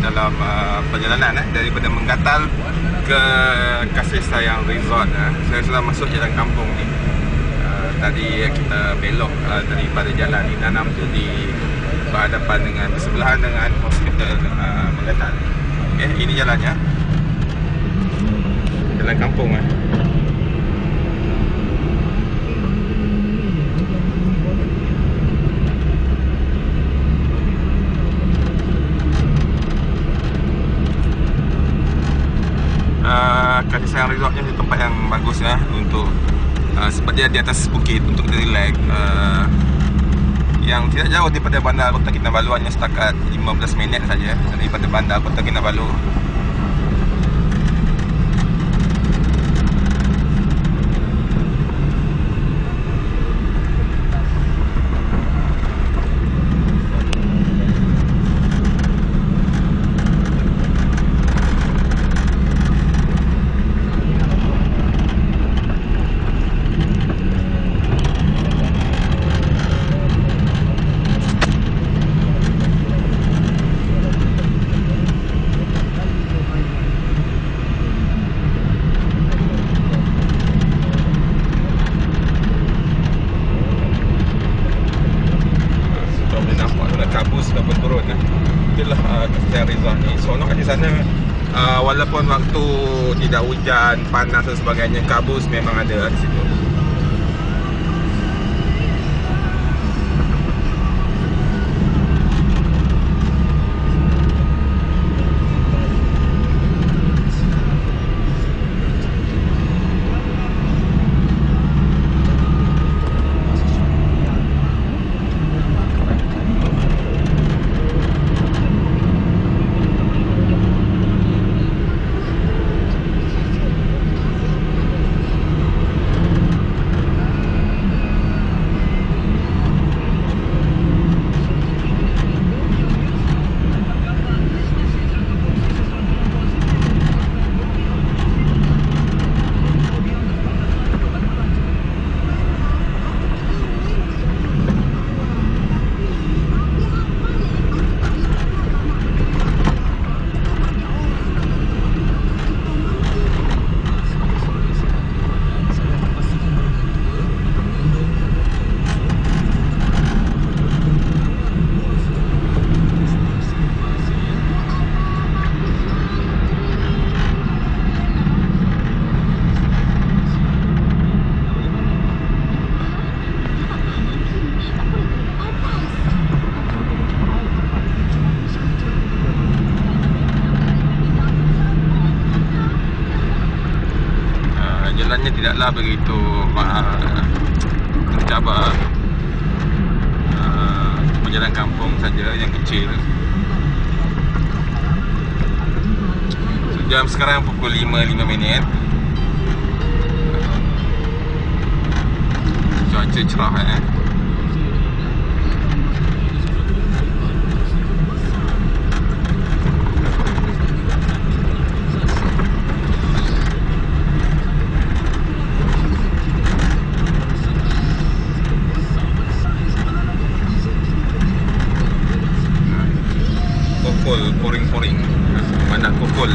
dalam perjalanan daripada Menggatal ke Kasih Sayang Resort. Saya sudah masuk jalan kampung ni. Tadi kita belok daripada jalan Inanam tu di berhadapan dengan bersebelahan dengan hospital Menggatal. Okay, ini jalannya. Jalan kampung Kasih Sayang Resort ni tempat yang bagus untuk sebab dia di atas bukit untuk kita relax. Yang tidak jauh daripada bandar Kota Kinabalu, hanya setakat 15 minit saja daripada bandar Kota Kinabalu. Itulah Kasih Sayang Resort ni. Seronok kat di sana. Walaupun waktu tidak hujan, panas dan sebagainya, kabus memang ada di situ. Jalannya tidaklah begitu mencabar. Jalan kampung saja yang kecil. Jam sekarang pukul 5:05. Cuaca cerah poring-poring mana kokol.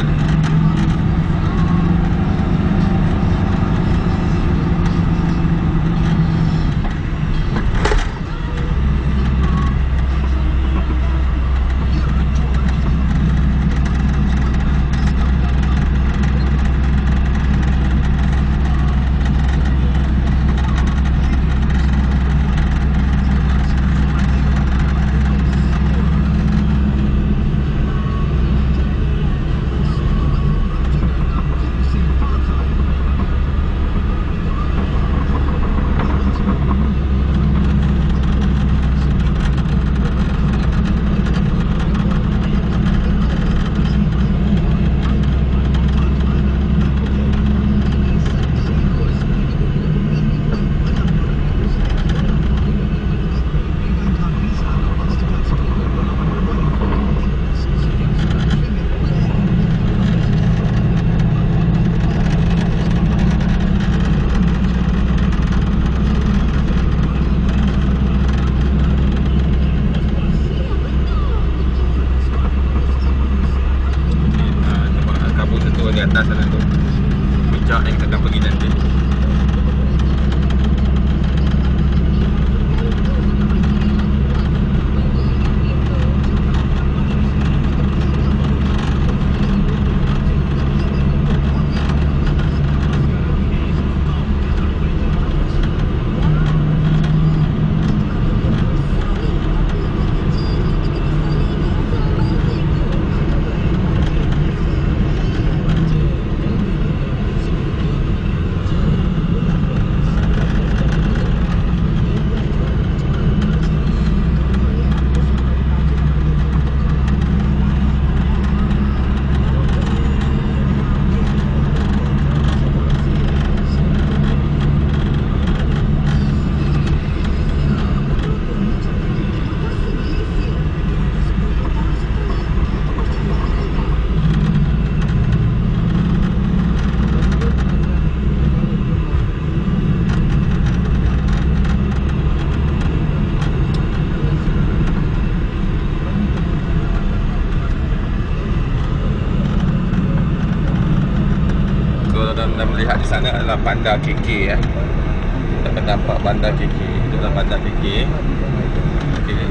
adalah Bandar KK ya. Kita akan nampak Bandar KK. Itu adalah Bandar KK. Okey.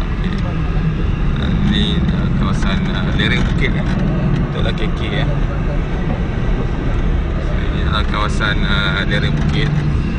Ini kawasan lereng bukit ya. Itu adalah KK ya. Ini adalah kawasan lereng bukit.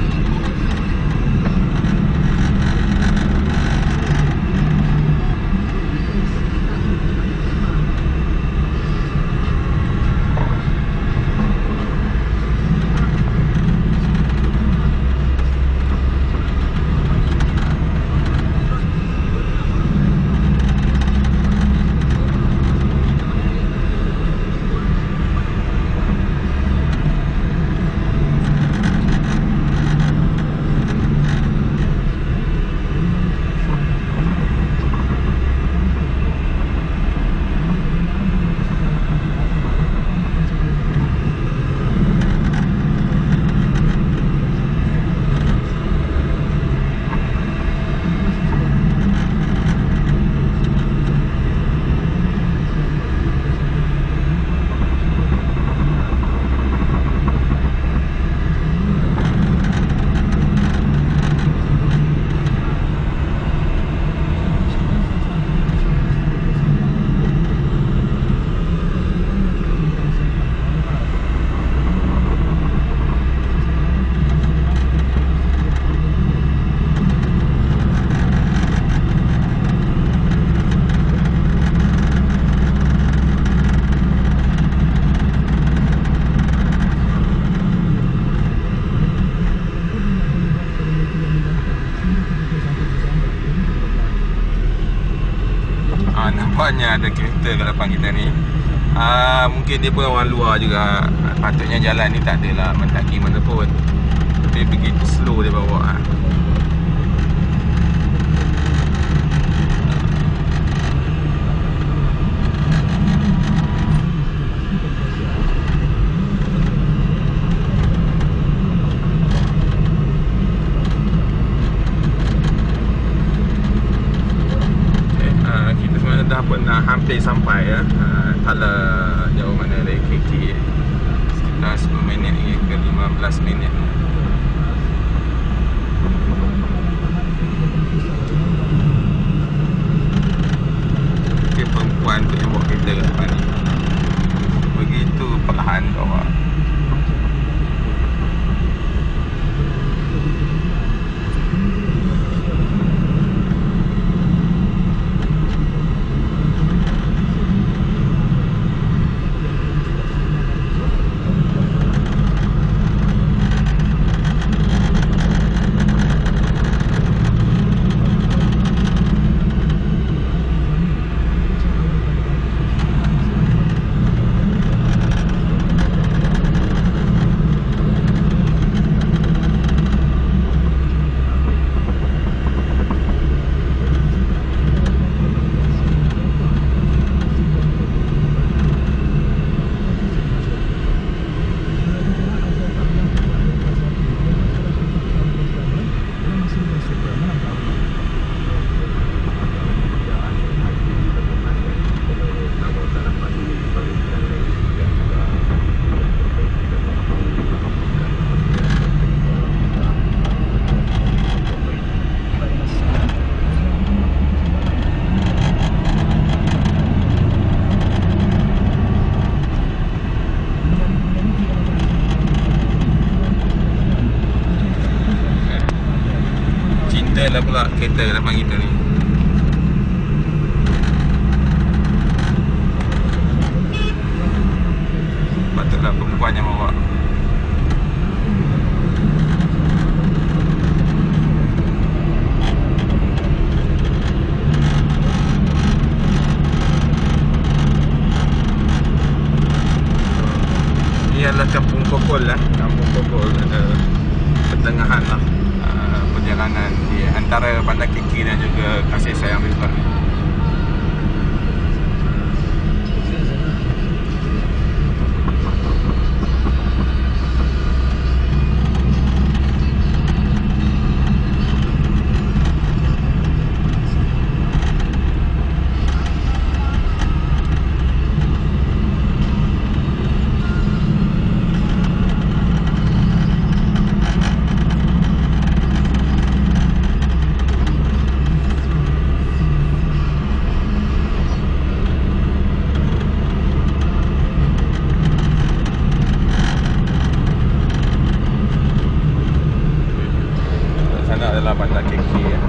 Nampaknya ada kereta kat depan kita ni. Mungkin dia pun orang luar juga. Patutnya jalan ni tak adalah mendaki mana pun, tapi begitu slow dia bawa. Dah pun hampir sampai ya. Taklah jauh mana dari KK. Sekitar 10 minit lagi ke 15 minit. Okay, perempuan tu yang bawa kereta kat depan ni begitu perlahan bawa. Lah pula kereta kat depan kita ni. Patutlah perempuan yang bawa. Ini adalah Kampung Kokol lah. Kampung Kokol ada pertengahan lah perjalanan di antara Bandar KK dan juga Kasih Sayang Resort ni. sana adalah bandar KK ya.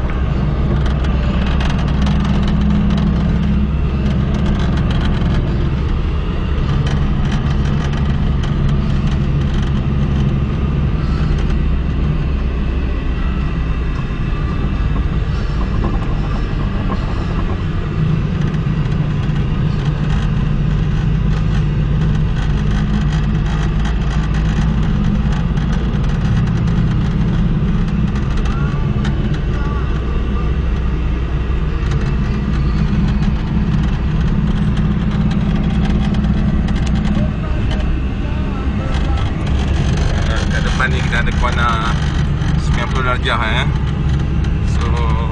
Ni kita ada kuana 90 darjah ya. So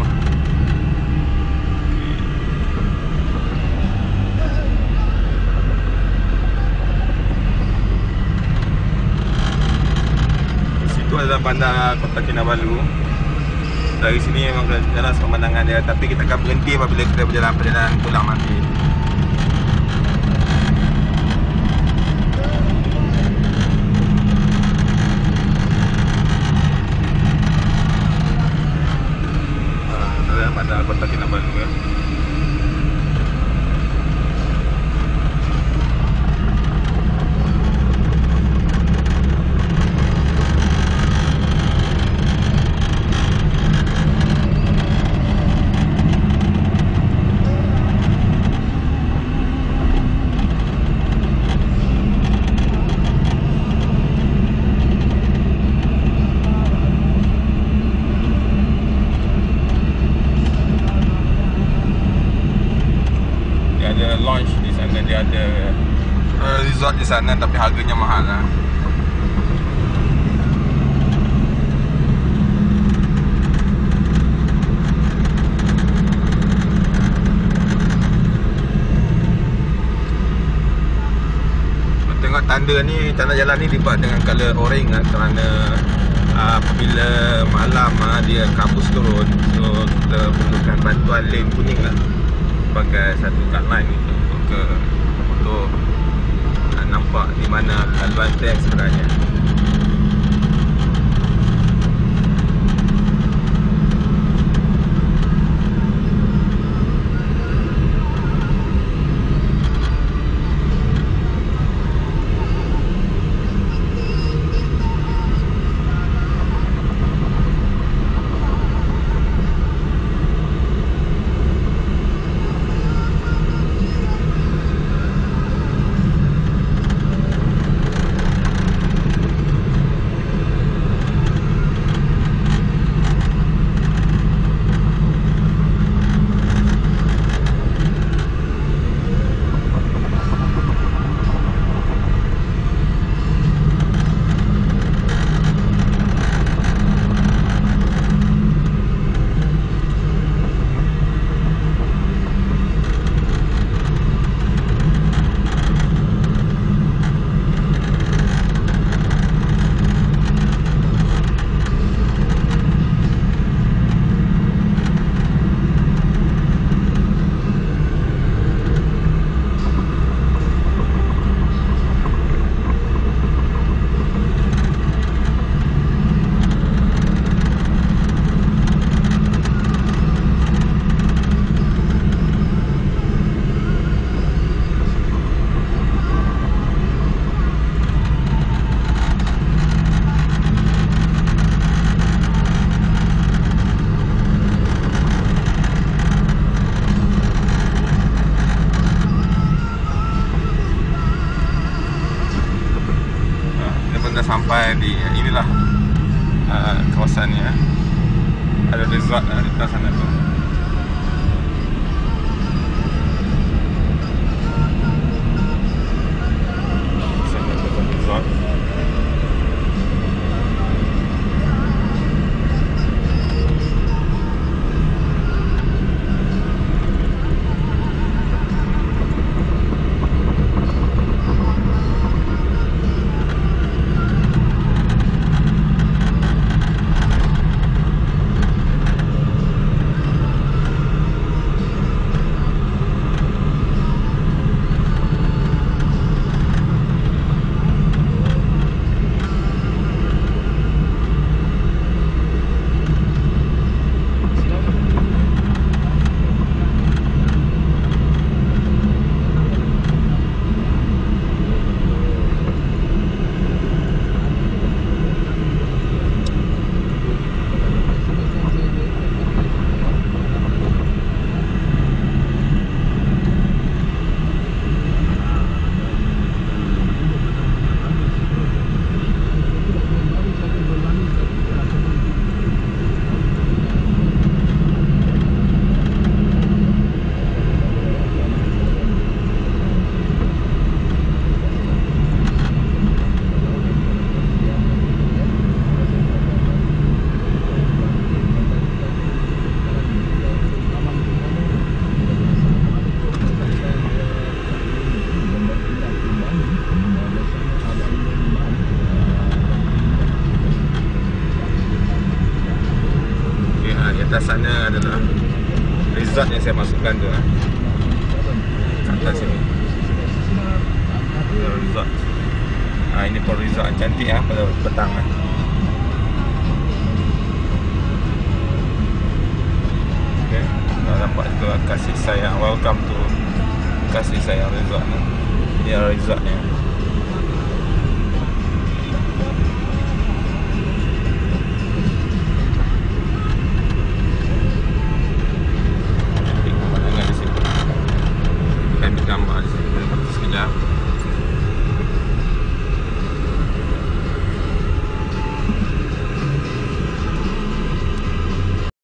situ adalah bandar Kota Kinabalu. Dari sini memang jelas pemandangan dia, tapi kita akan berhenti apabila kita berjalan perjalanan pulang nanti. Bandar Kota Kinabalu ya. Launch di sana, dia ada resort di sana, tapi harganya mahal lah. Tengok tanda ni, tanda jalan ni dibuat dengan color orange lah, kerana apabila malam dia kabus turun, so kita perlukan bantuan lane kuning lah sebagai satu guideline untuk nampak di mana laluan tank sebenarnya. Sampai di inilah kawasannya, ada resort di sana tu. Sana ada resort. atas sana adalah resort yang saya masukkan tu lah. Atas sini resort. Ini pun resort cantik lah pada petang lah. Okay. Nampak tu lah, kasih sayang. Welcome to kasih sayang resort ni. Ini resort ni.